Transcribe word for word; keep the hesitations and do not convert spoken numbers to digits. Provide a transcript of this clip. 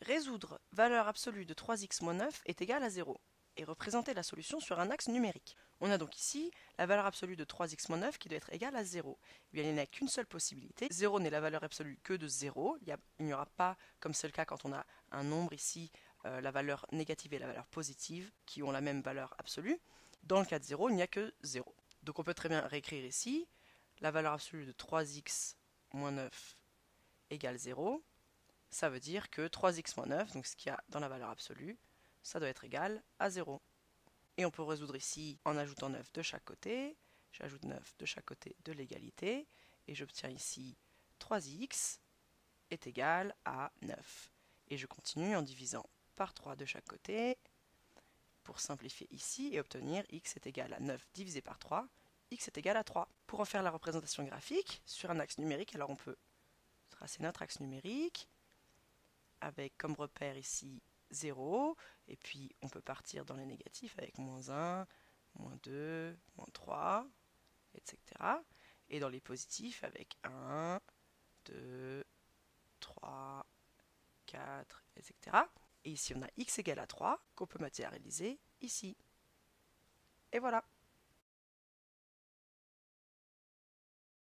Résoudre valeur absolue de trois x moins neuf est égal à zéro et représenter la solution sur un axe numérique. On a donc ici la valeur absolue de trois x moins neuf qui doit être égale à zéro. Eh bien, il n'y a qu'une seule possibilité. zéro n'est la valeur absolue que de zéro. Il n'y aura pas, comme c'est le cas quand on a un nombre ici, euh, la valeur négative et la valeur positive qui ont la même valeur absolue. Dans le cas de zéro, il n'y a que zéro. Donc on peut très bien réécrire ici la valeur absolue de trois x moins neuf égale zéro. Ça veut dire que trois x moins neuf, donc ce qu'il y a dans la valeur absolue, ça doit être égal à zéro. Et on peut résoudre ici en ajoutant neuf de chaque côté. J'ajoute neuf de chaque côté de l'égalité. Et j'obtiens ici trois x est égal à neuf. Et je continue en divisant par trois de chaque côté pour simplifier ici et obtenir x est égal à neuf divisé par trois. X est égal à trois. Pour en faire la représentation graphique sur un axe numérique, alors on peut tracer notre axe numérique avec comme repère ici zéro, et puis on peut partir dans les négatifs avec moins un, moins deux, moins trois, et cetera. Et dans les positifs avec un, deux, trois, quatre, et cetera. Et ici on a x égale à trois qu'on peut matérialiser ici. Et voilà.